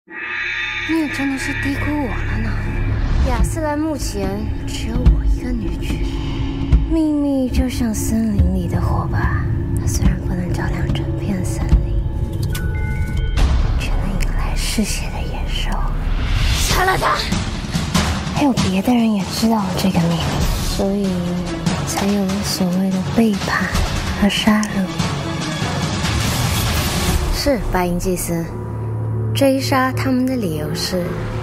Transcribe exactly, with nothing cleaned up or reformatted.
你也真的是低估我了呢。亚斯兰目前只有我一个女婿，秘密就像森林里的火把，它虽然不能照亮整片森林，却能引来嗜血的野兽。杀了他！还有别的人也知道了这个秘密，所以才有了所谓的背叛和杀戮。是白银祭司追杀他们的理由是